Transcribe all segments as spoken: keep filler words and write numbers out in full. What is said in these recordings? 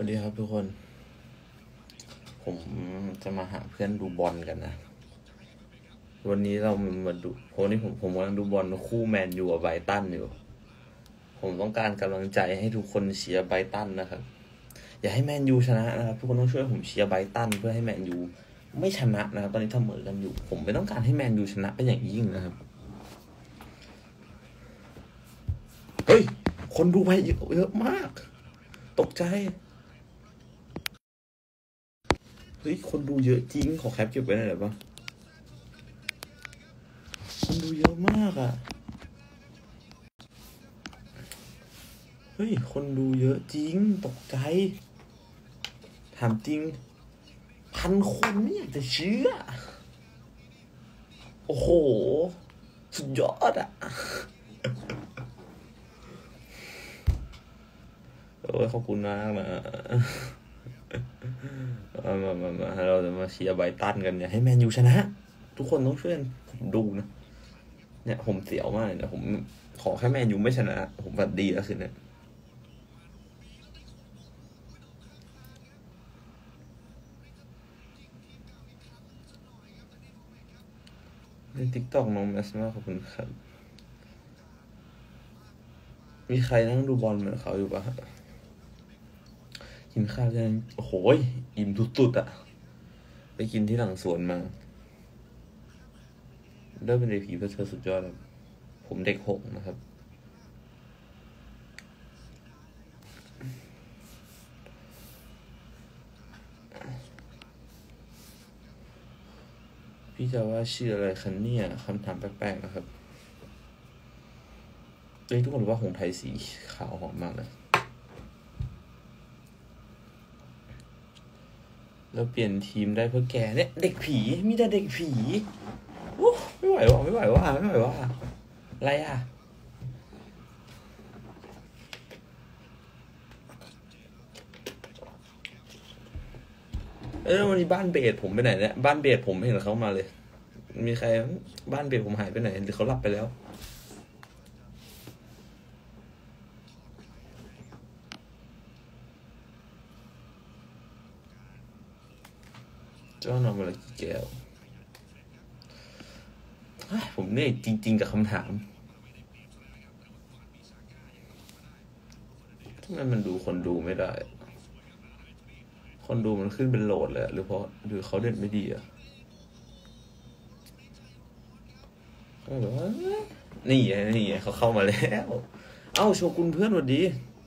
ดีครับทุกคนผมจะมาหาเพื่อนดูบอลกันนะวันนี้เรามาดูวันนี้ผมผมกำลังดูบอลคู่แมนยูกับไบรตันอยู่ผมต้องการกำลังใจให้ทุกคนเชียร์ไบรตันนะครับอย่าให้แมนยูชนะนะครับทุกคนต้องช่วยผมเชียร์ไบรตันเพื่อให้แมนยูไม่ชนะนะครับตอนนี้เสมอกันอยู่ผมไม่ต้องการให้แมนยูชนะเป็นอย่างยิ่งนะครับเฮ้ยคนดูไปเยอะมากตกใจเฮ้ยคนดูเยอะจริงขอแคปเก็บไว้หน่อยได้ปะคนดูเยอะมากอ่ะเฮ้ยคนดูเยอะจริงตกใจถามจริงพันคนไม่อยากจะเชื่อโอ้โหสุดยอดอ่ะโอ้ยขอบคุณมากนะมามามามาเราจะมาเชียร์ไบรตันกันเนี่ยให้แมนยูชนะทุกคนต้องช่วยผมดูนะเนี่ยผมเสียวมากเลยนะผมขอแค่แมนยูไม่ชนะผมแบบดีแล้วคืนนี้ในติ๊กต็อกน้องแมสมากขอบคุณครับมีใครนั่งดูบอลเหมือนเขาอยู่ปะกินข้าวกันโอ้โหอิ่มสุดๆอ่ะไปกินที่หลังสวนมาได้เป็นไอพีเพื่อเธอสุดยอดครับผมเด็กหกนะครับพี่จะว่าชื่ออะไรคันเนี่ยคำถามแปลกๆนะครับเอ้ยทุกคนรู้ว่าหงไทยสีขาวหอมมากเลยแล้วเปลี่ยนทีมได้เพื่อแกเนี่ยเด็กผีมีแต่เด็กผีโอ้ไม่ไหวว่ะไม่ไหวว่ะไม่ไหวว่ะอะไรอ่ะเออวันนี้บ้านเบสผมไปไหนเนี่ยบ้านเบสผมไม่เห็นเขามาเลยมีใครบ้านเบสผมหายไปไหนหรือเขาหลับไปแล้วเจ้านอนมาละกี่แก้วผมเนี่ยจริงๆกับคำถามทำไมมันดูคนดูไม่ได้คนดูมันขึ้นเป็นโหลดเลยหรือเพราะหรือเขาเด่นไม่ดีอ่ะเขาแบบว่านี่ไงนี่ไงเขาเข้ามาแล้วเอ้าโชกุนเพื่อนสวัสดี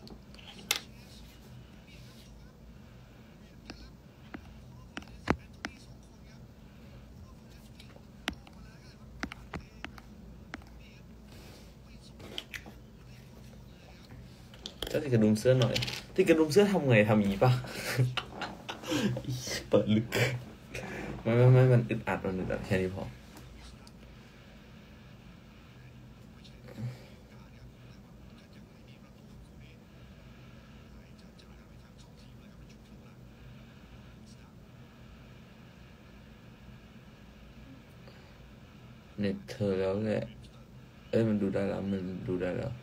จะติดกระดุมเสื้อหน่อยติดกระดุมเสื้อทำไงทำอย่างนี้ปะเปิดลึกไม่ไม่ไม่มันอึดอัดมันอึดอัดแค่นี้พอเน็ตเธอแล้วแหละเอ้ยมันดูได้แล้วมันดูได้แล้ว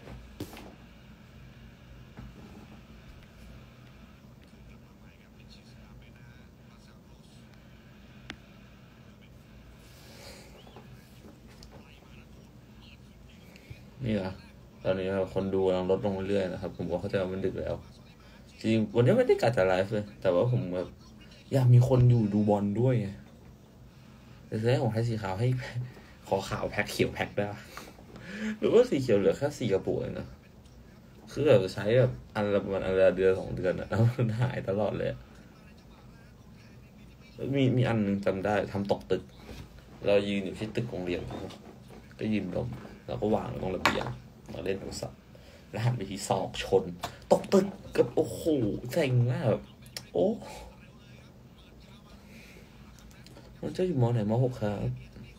นี่เหรอตอนนี้คนดูกำลังลดลงเรื่อยๆนะครับผมก็เข้าใจว่ามันดึกแล้วจริงวันนี้ไม่ได้กะจะไลฟ์เลยแต่ว่าผมแบบอยากมีคนอยู่ดูบอลด้วยไงแต่ซื้อให้ผมให้สีขาวให้ขอขาวแพ็คเขียวแพ็คได้หรือว่าสีเขียวเหลือแค่สี่กระปุกเองนะคือแบบใช้แบบอันละประมาณอันละเดือนสองเดือนอะแล้วมันหายตลอดเลยมีมีอันนึงจำได้ทำตกตึกเรายืนอยู่ที่ตึกโรงเรียนก็ยืนดมแล้วก็วางตรงระเบียงเราเล่นโทรศัพท์แล้วหันไปที่ศอกชนตกตึกกับโอ้โหเซ็งมากแบบโอ้มันจะอยู่มอไหนมอหกครับ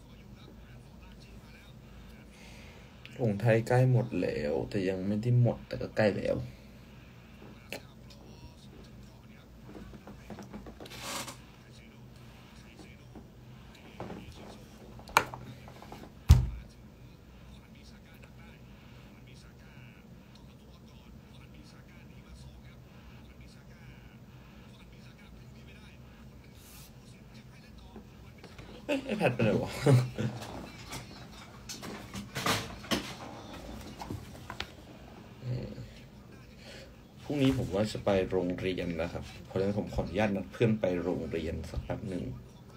ของไทยใกล้หมดแล้วแต่ยังไม่ได้หมดแต่ก็ใกล้แล้วเอ้ยไอแพดไปไหนวะ พรุ่งนี้ผมว่าจะไปโรงเรียนนะครับ เพราะฉะนั้นผมขออนุญาตนัดเพื่อนไปโรงเรียนสักแป๊บหนึ่ง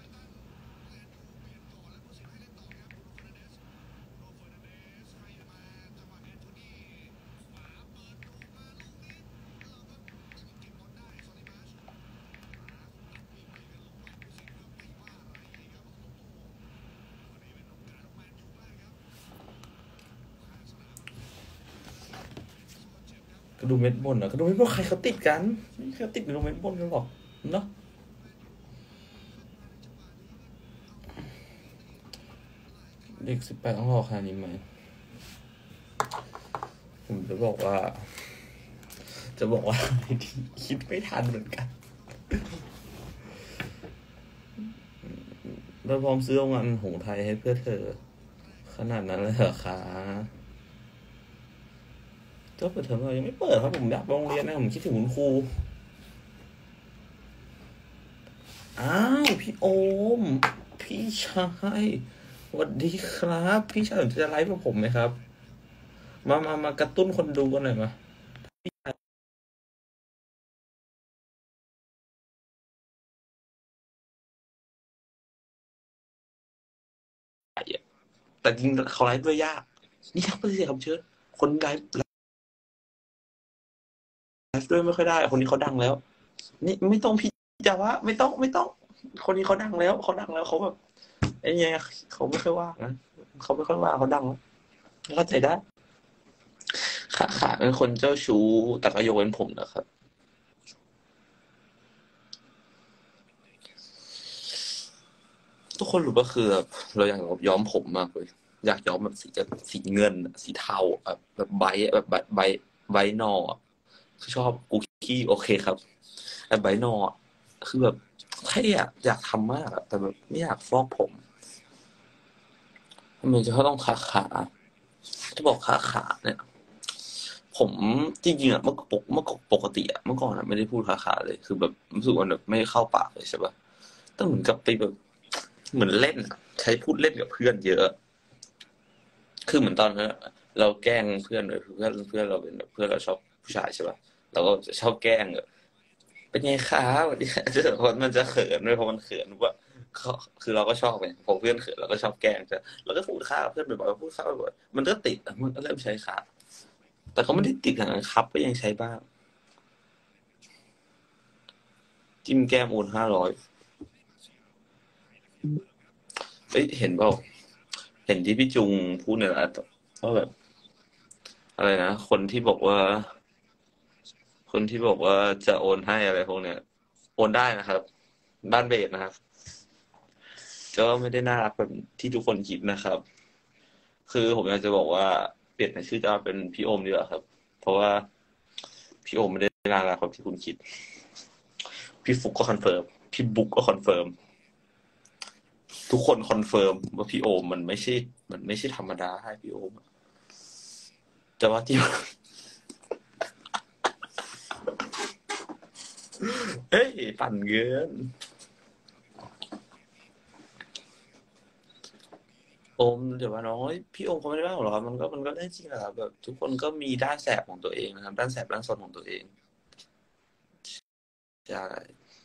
ก็ดูเม็ดบนนะก็ดูเม็ดบนใครเขาติดกันไม่มีใครติดดูเม็ดบนกันหรอกเนาะเด็กสิบแปดต้องรอค่านี้ไหมผมจะบอกว่า จะบอกว่า คิดไม่ทันเหมือนกันเราพร้อมซื้อเอางานหงไทยให้เพื่อเธอ ขนาดนั้นเลยเหรอคะก็เปิดเทอมเรายังไม่เปิดครับผมอยากไปโรงเรียนนะผมคิดถึงคุณครูอ้าวพี่โอม พี่ชายสวัสดีครับ พี่ชายสนใจจะไลฟ์กับผมไหมครับ มามามากระตุ้นคนดูกันหน่อยมาแต่จริงเขาไลฟ์ด้วยยาก นี่ทักไปสิครับเชิญคนไลฟ์ไลฟ์ด้วยไม่ค่อยได้ คนนี้เขาดังแล้ว นี่ไม่ต้องพี่จะว่าไม่ต้องไม่ต้อง คนนี้เขาดังแล้วเขาดังแล้วเขาแบบไอ้เนี่ยเขาไม่ค่อยว่านะเขาไม่ค่อยว่าเขาดังแล้วเข้าใจได้ขาขาเป็นคนเจ้าชู้แต่ก็ยกเว้นผมนะครับ ทุกคนรู้ป่ะคือแบบเราอยากแบบย้อมผมมากเลยอยากย้อมแบบสีแบบสีเงินอะสีเทาอะแบบแบบไบรท์อะแบบไบรท์ไบรท์นอร์อะคือชอบกุกกี้โอเคครับแต่ไบรท์นอร์อะคือแบบเท่อะอยากทำมากอะแต่แบบไม่อยากฟอกผมทำไมจะต้องขาขาจะบอกขาขาเนี่ย ผมจริงๆอะเมื่อปกเมื่อปกติอะเมื่อก่อนอะไม่ได้พูดขาขาเลยคือแบบรู้สึกว่าแบบไม่เข้าปากเลยใช่ปะแต่เหมือนกับไปแบบเหมือนเล่นอะใช้พูดเล่นกับเพื่อนเยอะ คือเหมือนตอนนั้นเราแกล้งเพื่อนเลยเพื่อนเพื่อนเราเป็นแบบเพื่อนเราชอบผู้ชายใช่ปะเราก็จะชอบแกล้งแบบเป็นไงคะวันนี้เพราะมันจะเขินด้วยเพราะมันเขินว่าเขาคือเราก็ชอบไงพอเพื่อนเขินเราก็ชอบแกล้งใช่เราก็พูดค่าเพื่อนบ่อยๆพูดค่าบ่อยๆมันก็ติดอะมันก็เริ่มใช้ขาแต่ก็ไม่ได้ติดขนาดนั้นครับก็ยังใช้บ้างจิ้มแก้มโอนห้าร้อยเอ้ยเห็นเปล่าเห็นที่พี่จุงพูดในไลฟ์ว่าแบบอะไรนะคนที่บอกว่า คนที่บอกว่าจะโอนให้อะไรพวกเนี้ยโอนได้นะครับบ้านเบสนะครับก็ไม่ได้น่ารักแบบที่ทุกคนคิดนะครับคือผมอยากจะบอกว่าเปลี่ยนชื่อจะเป็นพี่โอมดีกว่าครับเพราะว่าพี่โอมไม่ได้น่ารักแบบที่คุณคิดพี่ฟุกก็คอนเฟิร์มพี่บุ๊กก็คอนเฟิร์มทุกคนคอนเฟิร์มว่าพี่โอมมันไม่ใช่มันไม่ใช่ธรรมดาให้พี่โอมจะว่าที่เฮ้ยปั่นเกิน โอมเดี๋ยวว่าน้องเฮ้ยพี่โอมเขาไม่ได้บ้าหรอกครับมันก็มันก็ได้จริงแหละครับแบบทุกคนก็มีด้านแสบของตัวเองนะครับด้านแสบด้านซนของตัวเองใช่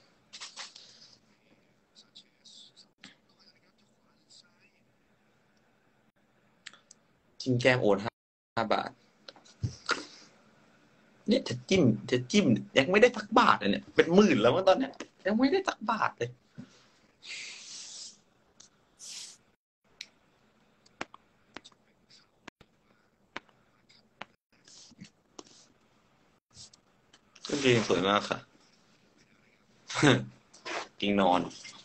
จิ้มแก้มโอนห้าห้าบาทเนี่ยจะจิ้มจะจิ้มยังไม่ได้สักบาทเลยเนี่ยเป็นหมื่นแล้วมั้งตอนเนี้ยยังไม่ได้สักบาทเลยกางเกงสวยมากค่ะกิงนอน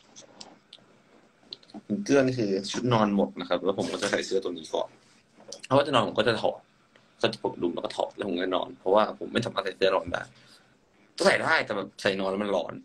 เสื้อนี่คือชุดนอนหมดนะครับแล้วผมก็จะใส่เสื้อตัวนี้ก่อนเพราะว่าจะนอนผมก็จะถอดก็จะปลดดุมแล้วก็ถอดแล้วผมก็นอนเพราะว่าผมไม่สามารถใส่เสื้อนอนได้ก็ใส่ได้แต่แบบใส่นอนแล้วมันร้อน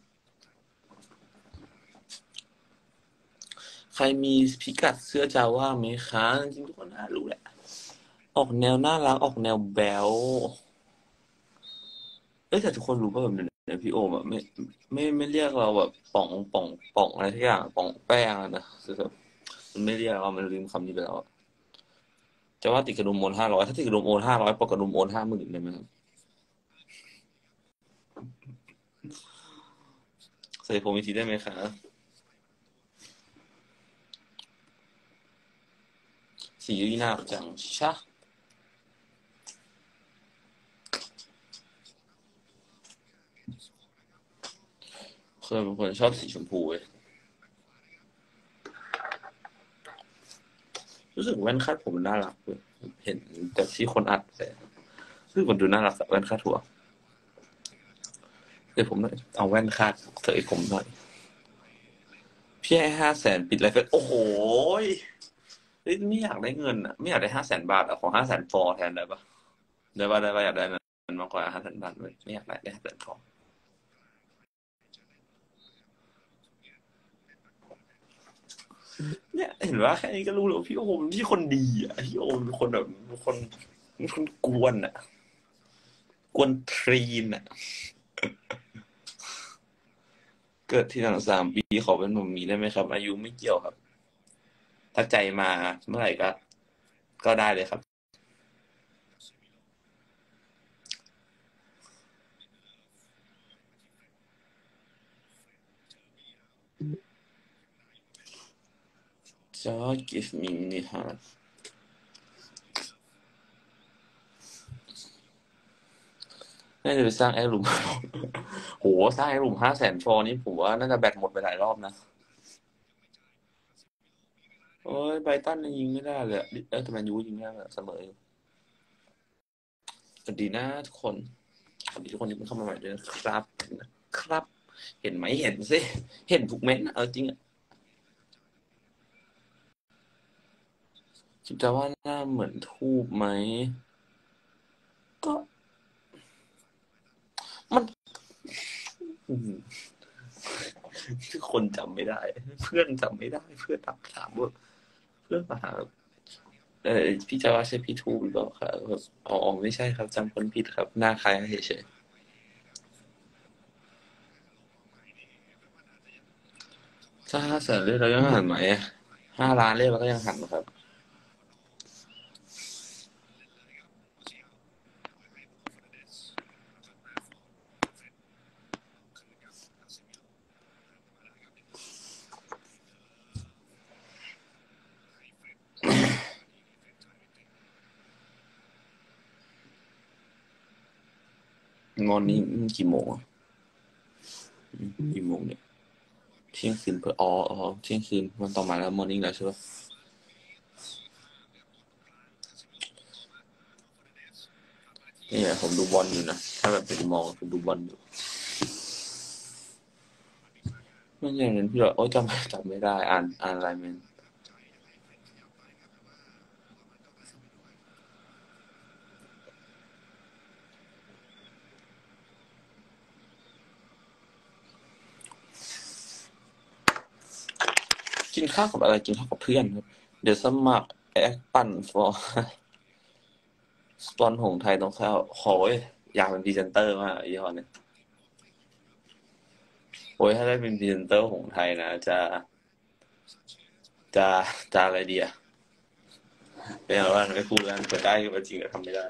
ใครมีพิกัดเสื้อจาว่าไหมคะจริงๆทุกคนน่ารู้แหละออกแนวน่ารักออกแนวแบ๊วเอ้ยแต่ทุกคนรู้ป่ะแบบในพี่โอมอะไม่ไม่ไม่เรียกเราแบบป่องป่องป่องอะไรทุกอย่างป่องแป้งอะนะคือแบบมันไม่เรียกเรามันลืมคำนี้ไปแล้วอะจะว่าติดกระดุมโอนห้าร้อยถ้าติดกระดุมโอนห้าร้อยปกกระดุมโอนห้าหมื่นได้ไหมครับใส่ผมอีกทีได้ไหมคะสีน่ารักจังชะเคยเป็นคนชอบสีชมพูเว้ยรู้สึกแว่นคาดผมมันน่ารักเลยเห็นแต่ที่คนอัดแต่รู้สึกมันดูน่ารักอะแว่นคาดหัวเดี๋ยวผมหน่อยเอาแว่นคาดเสยผมหน่อยพี่ให้ห้าแสนปิดไลฟ์เฟซโอ้โหยเฮ้ยไม่อยากได้เงินอะไม่อยากได้ห้าแสนบาทอะขอห้าแสนฟอร์แทนได้ปะได้ปะได้ปะอยากได้เงินมากกว่าห้าแสนบาทเลยไม่อยากได้ได้ห้าแสนฟอร์เนี่ยเห็นว่าแค่นี้ก็รู้แล้วพี่โอมพี่คนดีอะพี่โอมเป็นคนแบบเป็นคนเป็นคนกวนอะกวนทรีนอะเกิดที่หลังสามปีขอเป็นหนุ่มมีได้ไหมครับอายุไม่เกี่ยวครับถ้าใจมาเมื่อไหร่ก็ก็ได้เลยครับจะ give me mini heart น่าจะไปสร้างแอร์รูมโหสร้างแอร์รูมห้าแสนฟอร์นี่ผมว่าน่าจะแบตหมดไปหลายรอบนะโอ้ยไบรตันยังยิงไม่ได้เลยอะเออแต่แมนยูยิงได้เสมออยู่สวัสดีนะทุกคนสวัสดีทุกคนที่เพิ่งเข้ามาใหม่ด้วยนะครับครับเห็นไหมเห็นสิเห็นทุกเม้นต์เอาจริงอะคิดจะว่าหน้าเหมือนทูบไหมก็มันอืมคือคนจำไม่ได้เพื่อนจำไม่ได้เพื่อนถามถามว่าเพื่อนมาหาเออพี่จะว่าใช่พี่ทูบหรือเปล่าครับแบบอ๋อไม่ใช่ครับจำคนผิดครับหน้าคล้ายกันเฉยๆถ้าห้าแสนเล่เรายังหันไหมห้าล้านเล่เราก็ยังหันนะครับงอนนี้กี่โมงอะกี่โมงเนี่ยเที่ยงคืนเพื่ออ๋ออ๋อเที่ยงคืนวันต่อมาแล้วมอร์นิ่งแล้วใช่ปะนี่แหละผมดูบอลอยู่นะถ้าแบบเป็นมองผมดูบอลอยู่ไม่ใช่เงินพี่หรอโอ้ยจำจำไม่ได้อ่านอ่านอะไรมันกินข้าวกับอะไรกินข้าวกับเพื่อนครับเดี๋ยวสมัครแอคปั่นฟอร์สปอนหงไทยต้องเข้าโอ้ยอยากเป็นพรีเซนเตอร์มากยี่ห้อเนี้ยโอ้ยถ้าได้เป็นพรีเซนเตอร์หงไทยนะจะจะจะอะไรดีอะเป็นอะไรบ้างไม่พูดแล้วเปิดได้ก็จริงแต่ทำไม่ได้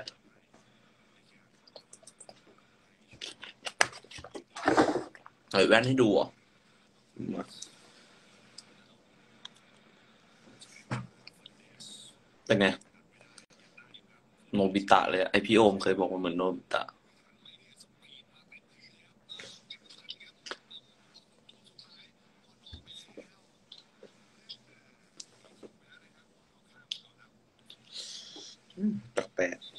เอ้ยแว่นให้ดูอ่ะเป็นไงโนบิตะเลยอะไอพี่โอมเคยบอกว่าเหมือนโนบิตะแปลก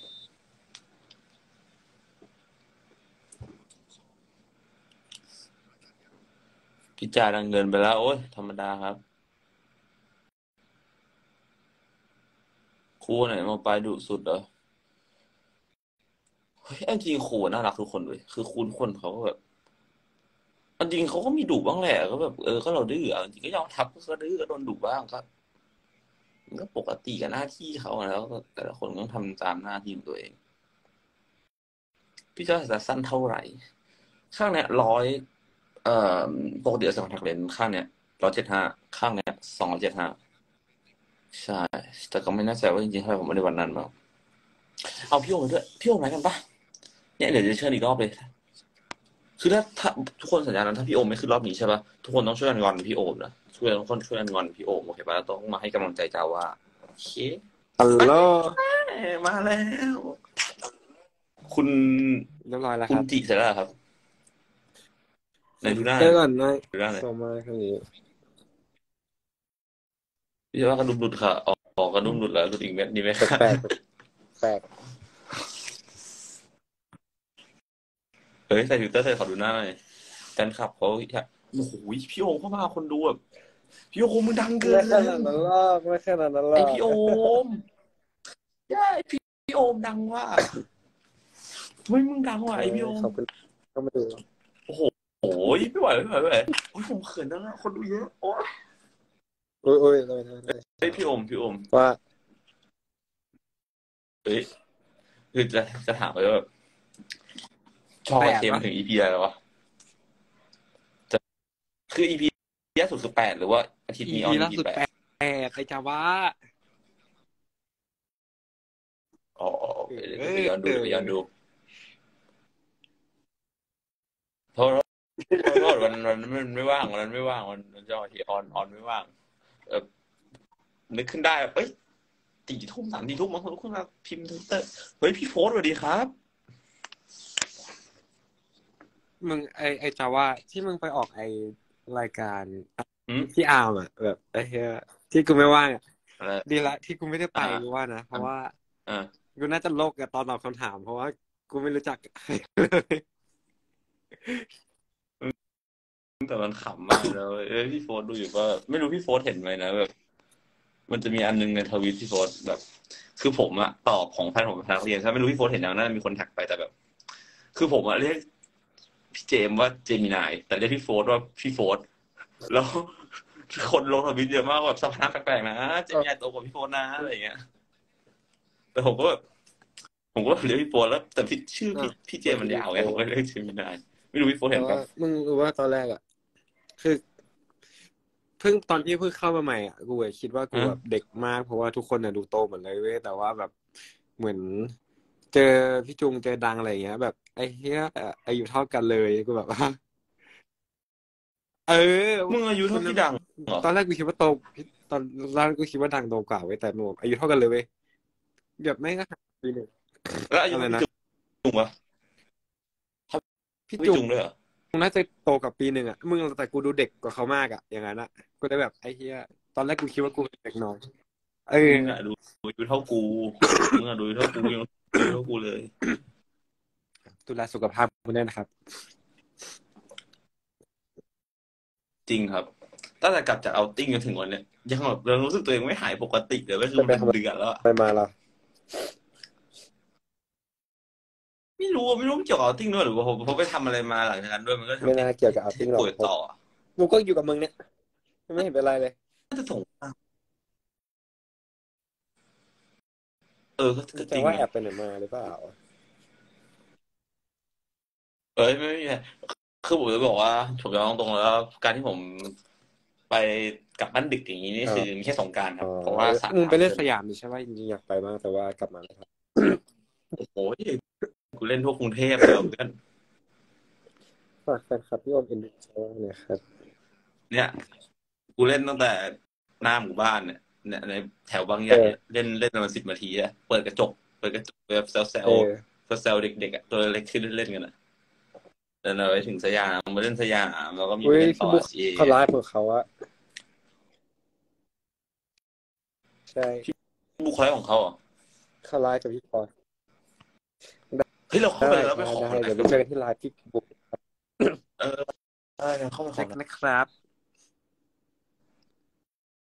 ๆพี่จ่ายดังเงินไปแล้วโอ้ยธรรมดาครับครูไหนมาปลายดุสุดเหรอเฮ้ยเอาจริงครูน่ารักทุกคนเลยคือครูทุกคนเขาก็แบบเอาจริงเขาก็มีดุบ้างแหละก็แบบเออก็เราดื้อเอาจริงก็ยอมทับก็ดื้อก็โดนดุบ้างก็มันก็ปกติกับหน้าที่เขาอะแล้วก็แต่ละคนก็ต้องทำตามหน้าที่ของตัวเองพี่จะจะสั้นเท่าไหร่ข้างเนี้ยร้อยเอ่อปกติจะใส่คอนแทคเลนส์ข้างเนี้ยร้อยเจ็ดห้าข้างเนี้ยสองร้อยเจ็ดห้าใช่แต่ก็ไม่แน่ใจว่าจริงๆเท่าไหร่ผมไม่ได้วันนั้นมาเอาพี่โอมมาด้วยพี่โอมไหนกันปะเนี่ยเดี๋ยวจะเชิญอีกรอบเลยคือถ้าถ้าทุกคนสัญญาณถ้าพี่โอมไม่ขึ้นรอบนี้ใช่ปะทุกคนต้องช่วยกันงอนพี่โอมนะช่วยทุกคนช่วยกันงอนพี่โอมโอเคปะแล้วต้องมาให้กำลังใจจาว่าโอเคฮัลโหลมาแล้ว คุณเรียบร้อยแล้วคุคณรับจิเสร็จแล้วเหรอครับไหนดูหน้าหเดี๋น่ยอวย ก่อนนะดูหน้าหน่อยส่งมาคนนี้พี่ว่ากระดุมหลุดค่ะออกออกกระดุมหลุดแล้วหลุดอีกเม็ดดีไหมแปลกแปลกเฮ้ยใส่ฟิลเตอร์ใส่ขอดูหน้าหน่อยแฟนคลับเขาอยากโอ้โหพี่โอมเข้ามาคนดูแบบพี่โอมมึงดังเกิไม่นขนาดนั้นหรอกไม่ขนาดนั้นหรไออกพี่โอมใช่พี่พี่โอมดังว่ะไม่มึงดังว่ะไอพี่โอมขอบคุณเข้ามาดูโอ้ยไม่ไหวไม่ไหวไม่ไหวโอ้ยผมเขินแล้วนะคนดูเยอะโอ้ยโอ้ยโอ้ยเลยเลยเลยเฮ้ยพี่โอมพี่โอมว่าเฮ้ยคือจะจะถามเลยว่าแบบชอบไอเทมถึงอีพีอะไรวะจะคืออีพีล่าสุดคือแปดหรือว่าอาทิตย์นี้ออนอีพีแปดแปลกใครจะว่าอ๋อเดี๋ยวไปย้อนดูเดี๋ยวไปย้อนดูโทษโทษวันวันนั้นมันไม่ว่างวันนั้นไม่ว่างวันวันเจ้าที่ออนออนไม่ว่างเออนึกขึ้นได้เอ้ยตีทุ่มสามตีทุ่มบางคนลุกขึ้นมาพิมพ์ทวิตเตอร์เฮ้ยพี่โฟสสวัสดีครับมึงไอไอจะว่าที่มึงไปออกไอรายการอืมที่อาร์มอ่ะแบบไอเฮียที่กูไม่ว่างอ่ะอะไรดีละที่กูไม่ได้ไปอ่ากูว่านะเพราะว่าอ่ากูน่าจะโลกกับตอนตอบคำถาม เพราะว่ากูไม่รู้จักใครเลยแต่มันขำมากแล้วเอ้ยพี่โฟสดูอยู่ก็ไม่รู้พี่โฟสเห็นไหมนะแบบมันจะมีอันนึงในทวิตพี่โฟสแบบ คือผมอะตอบของแฟนผมเป็นนักเรียนใช่ไม่รู้พี่โฟสเห็นยังน่าจะมีคนแท็กไปแต่แบบ คือผมอะเรียกพี่เจมว่าเจมินายแต่เรียกพี่โฟสว่าพี่โฟสแล้วคนลงทวิตเยอะมากแบบสภาพแปลกๆนะเจมินายโตกว่าพี่โฟสนะอะไรอย่างเงี้ยแต่ผมก็แบบผมก็เรียกพี่โฟสแล้ว แต่พี่ชื่อพี่พี่เจมมันยาวไงผมก็เรียกเจมินายไม่รู้พี่โฟสแต่เห็นว่าปะมึงรู้ว่าตอนแรกอ่ะคือเพิ่งตอนที่เพิ่งเข้ามาใหม่อ่ะกูคิดว่ากูแบบเด็กมากเพราะว่าทุกคนอ่ะดูโตหมดเลยเว้ยแต่ว่าแบบเหมือน เจอพี่จุงเจอดังอะไรอย่างเงี้ย แบบไอ้เหี้ยอายุเท่ากันเลยกูแบบว่า เออมึงอายุเท่าพี่ดังเหรอตอนแรกกูคิดว่าโตตอนแรกกูคิดว่าดังโตกว่าเว้ยแต่หนูอายุเท่ากันเลยเว้ยแบบไม่ก็ห่างปีหนึ่งแล้วอายุอะไรพี่นะจุงปะพี่พี่จุงจุงด้วยเหรอน่าจะโตกับปีหนึ่งอ่ะมึงแต่กูดูเด็กกว่าเขามากอ่ะอย่างนั้นอ่ะกูได้แบบไอ้เหี้ยตอนแรกกูคิดว่ากูเป็นเด็กน้อยเออมึงอะดูอายุเท่ากูมึงอะดูอายุเท่ากูยังอายุเท่ากูเลยดูแลสุขภาพคุณด้วยนะครับจริงครับตั้งแต่กลับจากเอาท์ติ้งจนถึงวันเนี้ยยังแบบยังรู้สึกตัวเองไม่หายปกติเลยก็คือมันเป็นเดือนแล้วอะไปมาแล้วไม่รู้อะไม่รู้มันเกี่ยวกับเอาท์ติ้งด้วยหรือว่าผมผมไปทำอะไรมาหลังจากนั้นด้วยมันก็ทำไม่น่าเกี่ยวกับเอาติ้งหรอกป่วยต่ออะกูก็อยู่กับมึงเนี่ยไม่เห็นเป็นไรเลยน่าจะส่งเออก็ก็จแต่ริงว่าแอนะบไปไหนมาหรือเปล่าเอ้ยไม่ไม่คือผมจะบอกว่าผมจะตรงๆแล้วการที่ผมไปกลับบ้านดึกอย่างนี้นี่คือมีแค่สงกรานต์ครับเพราะว่าสามมึงไปเล่นสยามนี่ใช่ไหมจริงๆอยากไปมากแต่ว่ากลับมาไม่ทันโอ้โหกูเล่นทั่วกรุงเทพเลยเพื่อนฝากแฟนคลับพี่อมเอ็นดูช่วยเนี่ยครับเนี่ยกูเล่นตั้งแต่หน้าหมู่บ้านเนี่ยเนี่ยในแถวบางใหญ่เนี่ยเล่นเล่นประมาณสิบนาทีอะเปิดกระจกเปิดกระจกแบบแซวแซวเออแซวเด็กๆอะตัวเล็กขึ้นเล่นๆกันอะเดินไปถึงสยามมาเล่นสยามแล้วก็มีอุ้ไปยเล่นพี่ต่อบุ๊กซีเขาไลฟ์ของเขาอะใช่บุคคลของเขาเหรอเขาไลฟ์กับพี่พอเฮ้ยเราเข้าได้ไปแล้วไปได้ขอได้เดี๋ยวไปเจอกันที่ไลฟ์พี่บุ๊กเออได้เข้าไปขอนะครับ